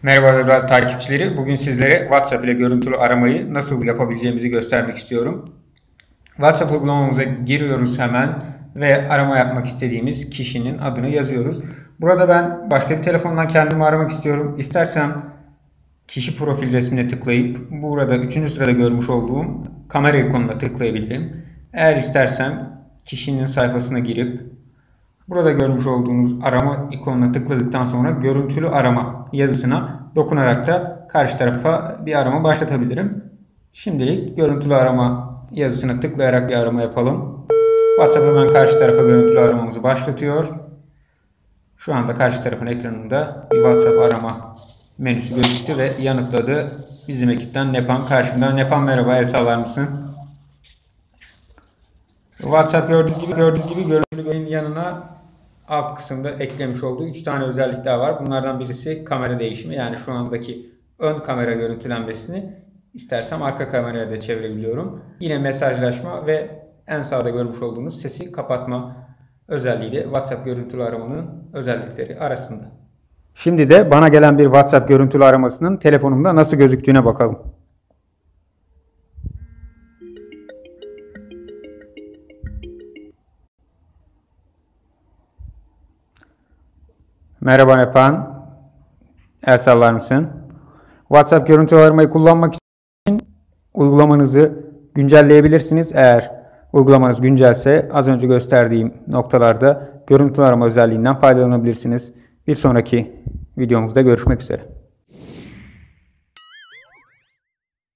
Merhaba Webraz takipçileri. Bugün sizlere WhatsApp ile görüntülü aramayı nasıl yapabileceğimizi göstermek istiyorum. WhatsApp uygulamamıza giriyoruz hemen ve arama yapmak istediğimiz kişinin adını yazıyoruz. Burada ben başka bir telefondan kendimi aramak istiyorum. İstersem kişi profil resmine tıklayıp burada 3. sırada görmüş olduğum kamera ikonuna tıklayabilirim. Eğer istersem kişinin sayfasına girip burada görmüş olduğunuz arama ikonuna tıkladıktan sonra görüntülü arama yazısına dokunarak da karşı tarafa bir arama başlatabilirim. Şimdilik görüntülü arama yazısına tıklayarak bir arama yapalım. WhatsApp hemen karşı tarafa görüntülü aramamızı başlatıyor. Şu anda karşı tarafın ekranında bir WhatsApp arama menüsü gözüktü ve yanıtladı. Bizim ekipten Nepan karşımda. Nepan merhaba, el sallar mısın? WhatsApp gördüğünüz gibi görüntülü yanına alt kısımda eklemiş olduğu 3 tane özellik daha var. Bunlardan birisi kamera değişimi. Yani şu andaki ön kamera görüntülenmesini istersem arka kameraya da çevirebiliyorum. Yine mesajlaşma ve en sağda görmüş olduğunuz sesi kapatma özelliği de WhatsApp görüntülü aramanın özellikleri arasında. Şimdi de bana gelen bir WhatsApp görüntülü aramasının telefonumda nasıl gözüktüğüne bakalım. Merhaba Nepan, el sallar mısın? WhatsApp görüntülü aramayı kullanmak için uygulamanızı güncelleyebilirsiniz. Eğer uygulamanız güncelse az önce gösterdiğim noktalarda görüntülü arama özelliğinden faydalanabilirsiniz. Bir sonraki videomuzda görüşmek üzere.